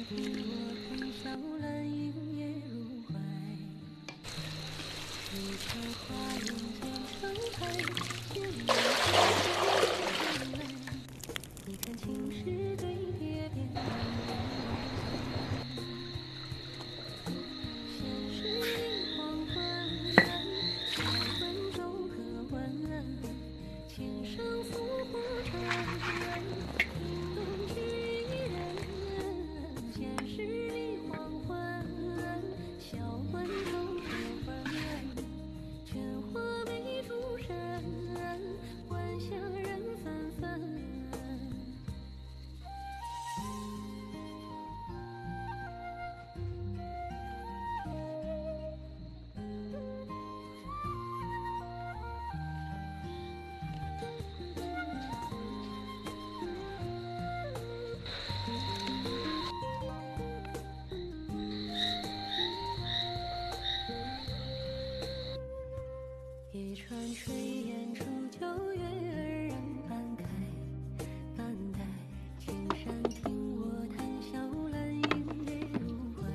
一船水烟出九月，二人半开半带。青山听我谈笑兰，映月入怀。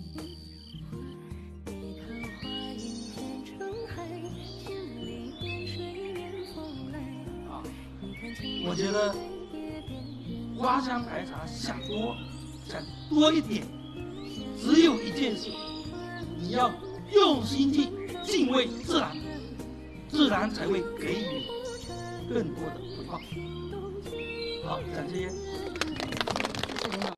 一塘花影渐成海，千里边水面风来。 我觉得花香白茶想多一点，只有一件事，你要用心去敬畏自然，自然才会给予你更多的回报。好，感谢。